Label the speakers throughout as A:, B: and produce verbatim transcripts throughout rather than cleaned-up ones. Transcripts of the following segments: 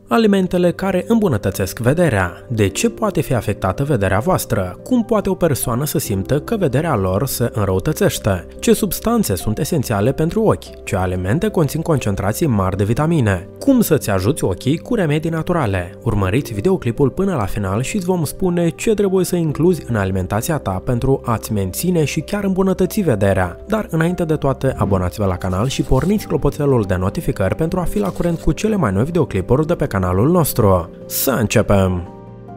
A: Alimentele care îmbunătățesc vederea. De ce poate fi afectată vederea voastră? Cum poate o persoană să simtă că vederea lor se înrăutățește? Ce substanțe sunt esențiale pentru ochi? Ce alimente conțin concentrații mari de vitamine? Cum să-ți ajuți ochii cu remedii naturale? Urmăriți videoclipul până la final și îți vom spune ce trebuie să incluzi în alimentația ta pentru a-ți menține și chiar îmbunătăți vederea. Dar înainte de toate, abonați-vă la canal și porniți clopoțelul de notificări pentru a fi la curent cu cele mai noi videoclipuri de pe canalul nostru. Să începem!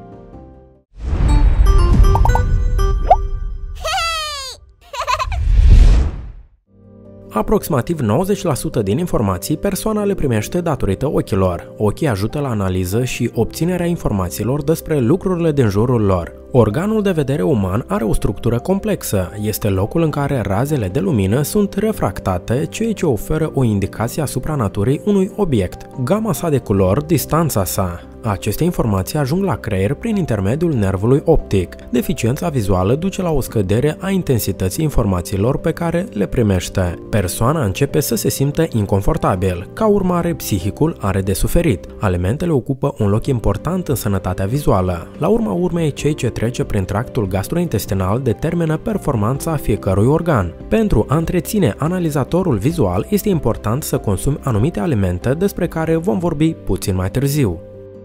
A: Aproximativ nouăzeci la sută din informații persoana le primește datorită ochilor. Ochii ajută la analiză și obținerea informațiilor despre lucrurile din jurul lor. Organul de vedere uman are o structură complexă. Este locul în care razele de lumină sunt refractate, ceea ce oferă o indicație asupra naturii unui obiect, gama sa de culori, distanța sa. Aceste informații ajung la creier prin intermediul nervului optic. Deficiența vizuală duce la o scădere a intensității informațiilor pe care le primește. Persoana începe să se simtă inconfortabil. Ca urmare, psihicul are de suferit. Alimentele ocupă un loc important în sănătatea vizuală. La urma urmei, cei ce trece prin tractul gastrointestinal determină performanța fiecărui organ. Pentru a întreține analizatorul vizual, este important să consumi anumite alimente despre care vom vorbi puțin mai târziu.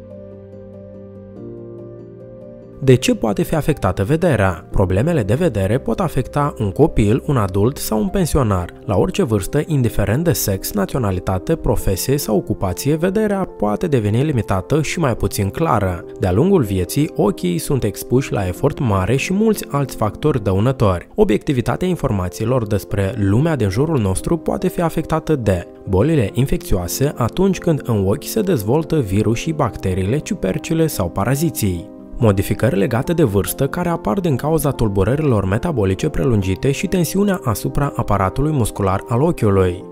A: De ce poate fi afectată vederea? Problemele de vedere pot afecta un copil, un adult sau un pensionar. La orice vârstă, indiferent de sex, naționalitate, profesie sau ocupație, vederea poate deveni limitată și mai puțin clară. De-a lungul vieții, ochii sunt expuși la efort mare și mulți alți factori dăunători. Obiectivitatea informațiilor despre lumea din jurul nostru poate fi afectată de bolile infecțioase atunci când în ochi se dezvoltă virusii, bacteriile, ciupercile sau paraziții. Modificări legate de vârstă care apar din cauza tulburărilor metabolice prelungite și tensiunea asupra aparatului muscular al ochiului.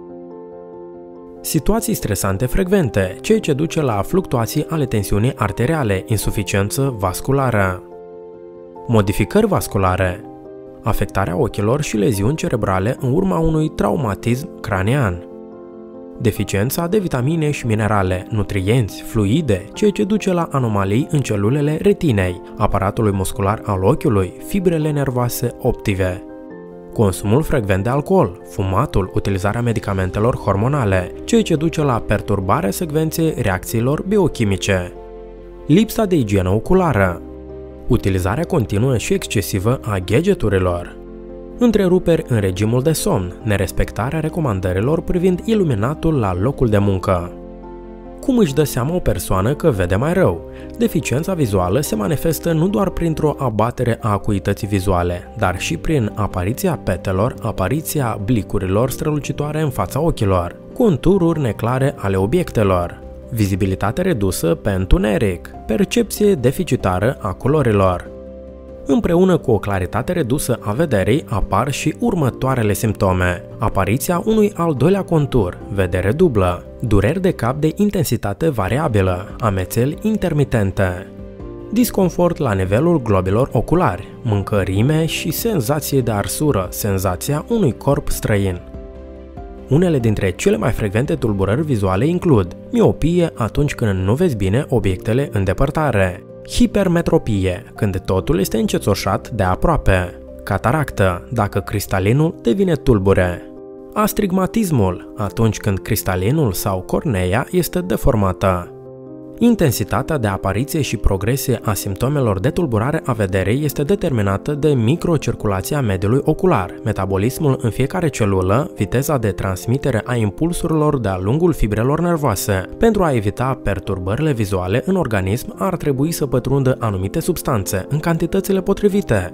A: Situații stresante frecvente, ceea ce duce la fluctuații ale tensiunii arteriale, insuficiență vasculară. Modificări vasculare, afectarea ochilor și leziuni cerebrale în urma unui traumatism cranian. Deficiența de vitamine și minerale, nutrienți, fluide, ceea ce duce la anomalii în celulele retinei, aparatului muscular al ochiului, fibrele nervoase optive. Consumul frecvent de alcool, fumatul, utilizarea medicamentelor hormonale, ceea ce duce la perturbarea secvenței reacțiilor biochimice. Lipsa de igienă oculară, utilizarea continuă și excesivă a gadgeturilor. Întreruperi în regimul de somn, nerespectarea recomandărilor privind iluminatul la locul de muncă. Cum își dă seama o persoană că vede mai rău? Deficiența vizuală se manifestă nu doar printr-o abatere a acuității vizuale, dar și prin apariția petelor, apariția blicurilor strălucitoare în fața ochilor, contururi neclare ale obiectelor, vizibilitate redusă pe întuneric, percepție deficitară a culorilor. Împreună cu o claritate redusă a vederii apar și următoarele simptome. Apariția unui al doilea contur, vedere dublă, dureri de cap de intensitate variabilă, amețeli intermitente, disconfort la nivelul globilor oculari, mâncărime și senzație de arsură, senzația unui corp străin. Unele dintre cele mai frecvente tulburări vizuale includ miopie atunci când nu vezi bine obiectele în depărtare, hipermetropie, când totul este încețoșat de aproape, cataractă, dacă cristalinul devine tulbure, astigmatismul, atunci când cristalinul sau corneea este deformată. Intensitatea de apariție și progresie a simptomelor de tulburare a vederii este determinată de microcirculația mediului ocular, metabolismul în fiecare celulă, viteza de transmitere a impulsurilor de-a lungul fibrelor nervoase. Pentru a evita perturbările vizuale în organism, ar trebui să pătrundă anumite substanțe în cantitățile potrivite.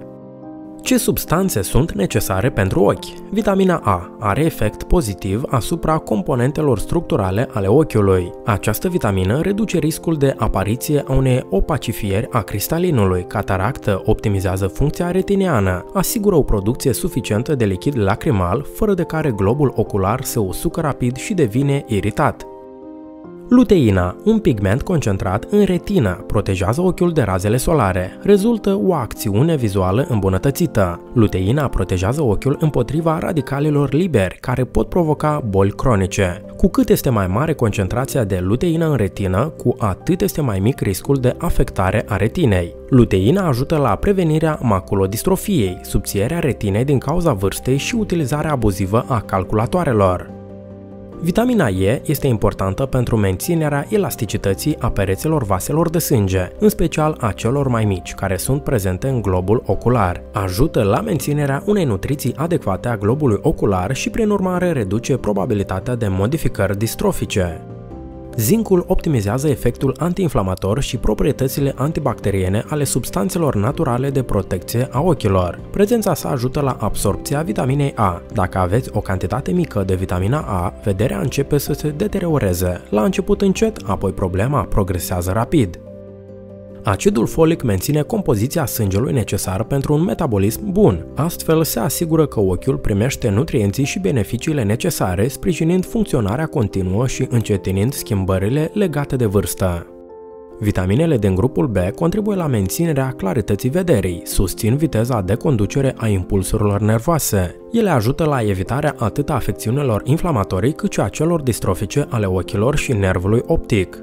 A: Ce substanțe sunt necesare pentru ochi? Vitamina A are efect pozitiv asupra componentelor structurale ale ochiului. Această vitamină reduce riscul de apariție a unei opacifieri a cristalinului, cataractă, optimizează funcția retiniană, asigură o producție suficientă de lichid lacrimal, fără de care globul ocular se usucă rapid și devine iritat. Luteina, un pigment concentrat în retină, protejează ochiul de razele solare. Rezultă o acțiune vizuală îmbunătățită. Luteina protejează ochiul împotriva radicalilor liberi, care pot provoca boli cronice. Cu cât este mai mare concentrația de luteină în retină, cu atât este mai mic riscul de afectare a retinei. Luteina ajută la prevenirea maculodistrofiei, subțierea retinei din cauza vârstei și utilizarea abuzivă a calculatoarelor. Vitamina E este importantă pentru menținerea elasticității a pereților vaselor de sânge, în special a celor mai mici, care sunt prezente în globul ocular. Ajută la menținerea unei nutriții adecvate a globului ocular și, prin urmare, reduce probabilitatea de modificări distrofice. Zincul optimizează efectul antiinflamator și proprietățile antibacteriene ale substanțelor naturale de protecție a ochilor. Prezența sa ajută la absorbția vitaminei A. Dacă aveți o cantitate mică de vitamina A, vederea începe să se deterioreze. La început încet, apoi problema progresează rapid. Acidul folic menține compoziția sângelui necesar pentru un metabolism bun. Astfel se asigură că ochiul primește nutrienții și beneficiile necesare, sprijinind funcționarea continuă și încetinind schimbările legate de vârstă. Vitaminele din grupul B contribuie la menținerea clarității vederii, susțin viteza de conducere a impulsurilor nervoase. Ele ajută la evitarea atât a afecțiunilor inflamatorii cât și a celor distrofice ale ochilor și nervului optic.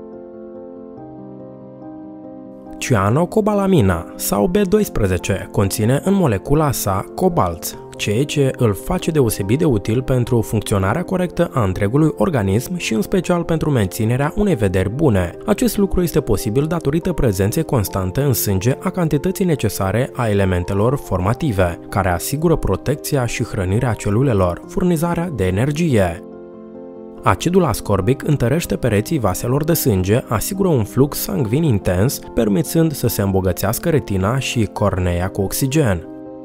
A: Cianocobalamina sau B doisprezece conține în molecula sa cobalt, ceea ce îl face deosebit de util pentru funcționarea corectă a întregului organism și în special pentru menținerea unei vederi bune. Acest lucru este posibil datorită prezenței constante în sânge a cantității necesare a elementelor formative, care asigură protecția și hrănirea celulelor, furnizarea de energie. Acidul ascorbic întărește pereții vaselor de sânge, asigură un flux sanguin intens, permițând să se îmbogățească retina și cornea cu oxigen.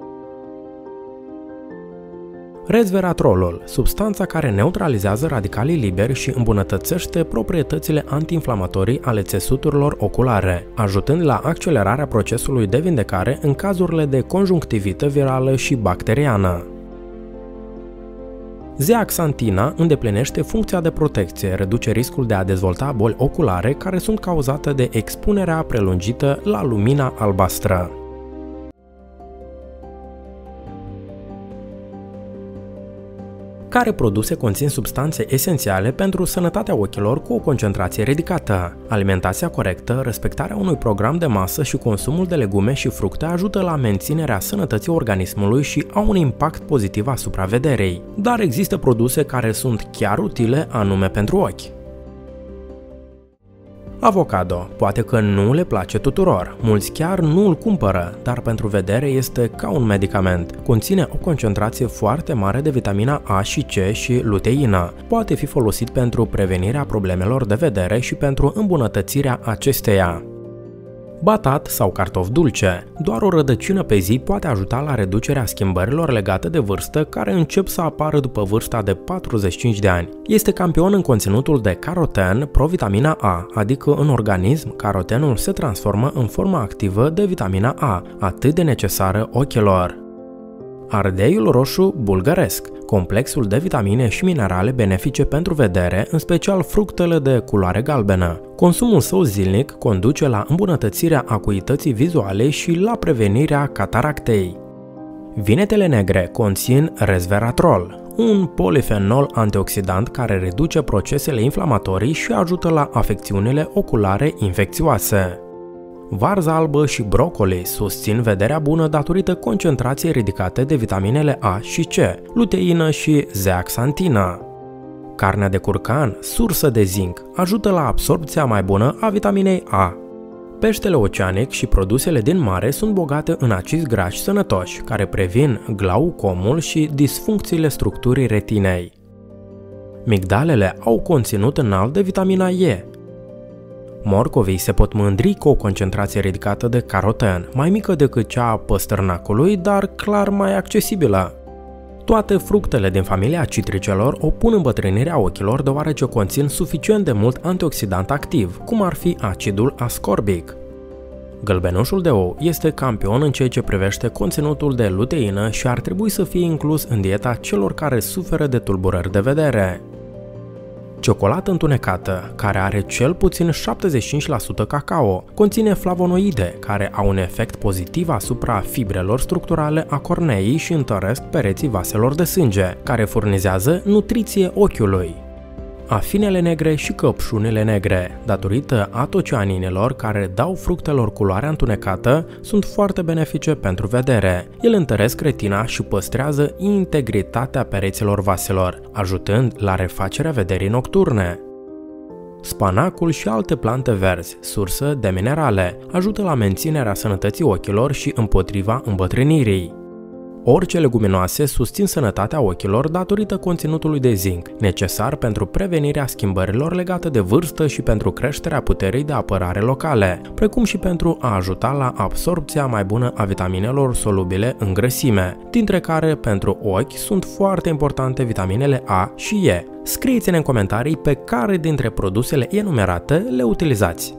A: Resveratrolul, substanța care neutralizează radicalii liberi și îmbunătățește proprietățile antiinflamatorii ale țesuturilor oculare, ajutând la accelerarea procesului de vindecare în cazurile de conjunctivită virală și bacteriană. Zeaxantina îndeplinește funcția de protecție, reduce riscul de a dezvolta boli oculare care sunt cauzate de expunerea prelungită la lumina albastră. Care produse conțin substanțe esențiale pentru sănătatea ochilor cu o concentrație ridicată. Alimentația corectă, respectarea unui program de masă și consumul de legume și fructe ajută la menținerea sănătății organismului și au un impact pozitiv asupra vederei. Dar există produse care sunt chiar utile anume pentru ochi. Avocado. Poate că nu le place tuturor, mulți chiar nu îl cumpără, dar pentru vedere este ca un medicament. Conține o concentrație foarte mare de vitamina A și C și luteină. Poate fi folosit pentru prevenirea problemelor de vedere și pentru îmbunătățirea acesteia. Batat sau cartof dulce. Doar o rădăcină pe zi poate ajuta la reducerea schimbărilor legate de vârstă care încep să apară după vârsta de patruzeci și cinci de ani. Este campion în conținutul de caroten, provitamina A, adică în organism carotenul se transformă în forma activă de vitamina A, atât de necesară ochilor. Ardeiul roșu bulgăresc, complexul de vitamine și minerale benefice pentru vedere, în special fructele de culoare galbenă. Consumul său zilnic conduce la îmbunătățirea acuității vizuale și la prevenirea cataractei. Vinetele negre conțin resveratrol, un polifenol antioxidant care reduce procesele inflamatorii și ajută la afecțiunile oculare infecțioase. Varza albă și brocoli susțin vederea bună datorită concentrației ridicate de vitaminele A și C, luteină și zeaxantină. Carnea de curcan, sursă de zinc, ajută la absorbția mai bună a vitaminei A. Peștele oceanic și produsele din mare sunt bogate în acizi grași sănătoși, care previn glaucomul și disfuncțiile structurii retinei. Migdalele au conținut înalt de vitamina E. Morcovii se pot mândri cu o concentrație ridicată de caroten, mai mică decât cea a păstărnacului, dar clar mai accesibilă. Toate fructele din familia citricelor opun îmbătrânirea ochilor deoarece conțin suficient de mult antioxidant activ, cum ar fi acidul ascorbic. Gălbenușul de ou este campion în ceea ce privește conținutul de luteină și ar trebui să fie inclus în dieta celor care suferă de tulburări de vedere. Ciocolată întunecată, care are cel puțin șaptezeci și cinci la sută cacao, conține flavonoide, care au un efect pozitiv asupra fibrelor structurale a corneii și întăresc pereții vaselor de sânge, care furnizează nutriție ochiului. Afinele negre și căpșunile negre, datorită atocianinelor care dau fructelor culoarea întunecată, sunt foarte benefice pentru vedere. Ele întăresc retina și păstrează integritatea pereților vaselor, ajutând la refacerea vederii nocturne. Spanacul și alte plante verzi, sursă de minerale, ajută la menținerea sănătății ochilor și împotriva îmbătrânirii. Orice leguminoase susțin sănătatea ochilor datorită conținutului de zinc, necesar pentru prevenirea schimbărilor legate de vârstă și pentru creșterea puterii de apărare locale, precum și pentru a ajuta la absorbția mai bună a vitaminelor solubile în grăsime, dintre care pentru ochi sunt foarte importante vitaminele A și E. Scrieți-ne în comentarii pe care dintre produsele enumerate le utilizați.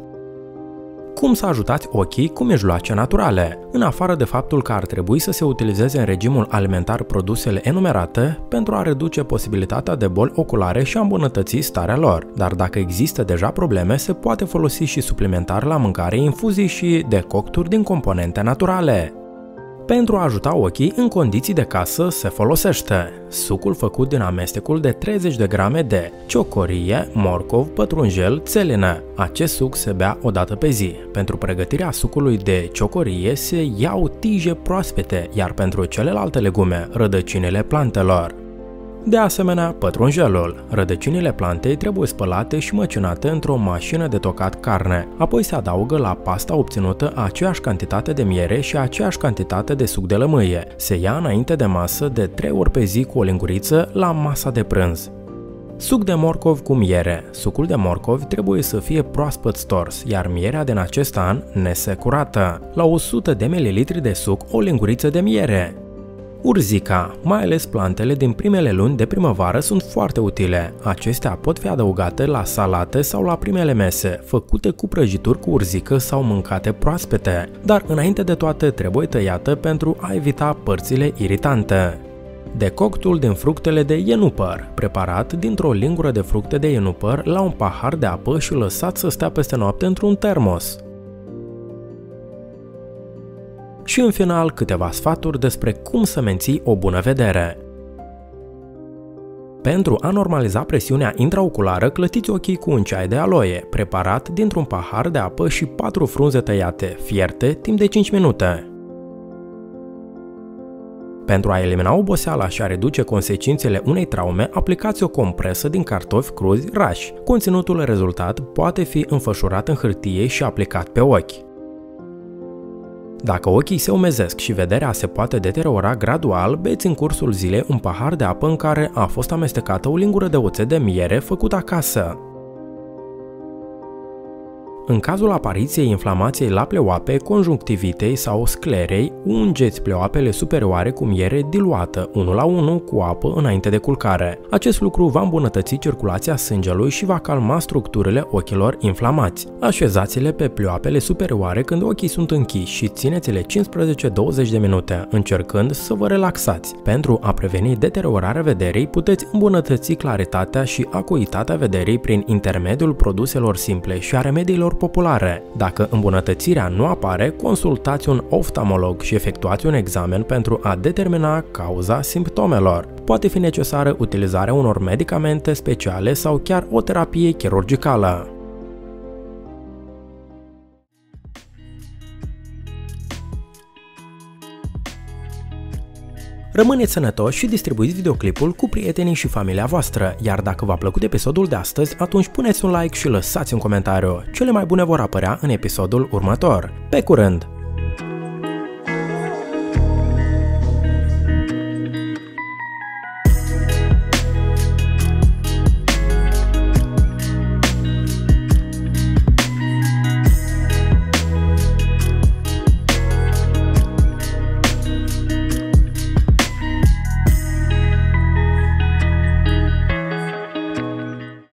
A: Cum să ajutați ochii cu mijloace naturale, în afară de faptul că ar trebui să se utilizeze în regimul alimentar produsele enumerate pentru a reduce posibilitatea de boli oculare și a îmbunătăți starea lor, dar dacă există deja probleme, se poate folosi și suplimentar la mâncare infuzii și decocturi din componente naturale. Pentru a ajuta ochii, în condiții de casă se folosește sucul făcut din amestecul de treizeci de grame de ciocorie, morcov, pătrunjel, țelină. Acest suc se bea o dată pe zi. Pentru pregătirea sucului de ciocorie se iau tije proaspete, iar pentru celelalte legume, rădăcinile plantelor. De asemenea, pătrunjelul. Rădăcinile plantei trebuie spălate și măcinate într-o mașină de tocat carne. Apoi se adaugă la pasta obținută aceeași cantitate de miere și aceeași cantitate de suc de lămâie. Se ia înainte de masă de trei ori pe zi cu o linguriță la masa de prânz. Suc de morcov cu miere. Sucul de morcov trebuie să fie proaspăt stors, iar mierea din acest an nesecurată. La o sută de mililitri de suc, o linguriță de miere. Urzica, mai ales plantele din primele luni de primăvară sunt foarte utile. Acestea pot fi adăugate la salate sau la primele mese, făcute cu prăjituri cu urzică sau mâncate proaspete, dar înainte de toate trebuie tăiată pentru a evita părțile iritante. Decoctul din fructele de ienupăr, preparat dintr-o lingură de fructe de ienupăr la un pahar de apă și lăsat să stea peste noapte într-un termos. Și în final, câteva sfaturi despre cum să menții o bună vedere. Pentru a normaliza presiunea intraoculară, clătiți ochii cu un ceai de aloe, preparat dintr-un pahar de apă și patru frunze tăiate, fierte, timp de cinci minute. Pentru a elimina oboseala și a reduce consecințele unei traume, aplicați o compresă din cartofi cruzi rași. Conținutul rezultat poate fi înfășurat în hârtie și aplicat pe ochi. Dacă ochii se umezesc și vederea se poate deteriora gradual, beți în cursul zilei un pahar de apă în care a fost amestecată o lingură de oțet de miere făcut acasă. În cazul apariției inflamației la pleoape, conjunctivitei sau sclerei, ungeți pleoapele superioare cu miere diluată unu la unu cu apă înainte de culcare. Acest lucru va îmbunătăți circulația sângelui și va calma structurile ochilor inflamați. Așezați-le pe pleoapele superioare când ochii sunt închiși și țineți-le cincisprezece douăzeci de minute, încercând să vă relaxați. Pentru a preveni deteriorarea vederii, puteți îmbunătăți claritatea și acuitatea vederii prin intermediul produselor simple și a remediilor populare. Dacă îmbunătățirea nu apare, consultați un oftalmolog și efectuați un examen pentru a determina cauza simptomelor. Poate fi necesară utilizarea unor medicamente speciale sau chiar o terapie chirurgicală. Rămâneți sănătoși și distribuiți videoclipul cu prietenii și familia voastră, iar dacă v-a plăcut episodul de astăzi, atunci puneți un like și lăsați un comentariu. Cele mai bune vor apărea în episodul următor. Pe curând!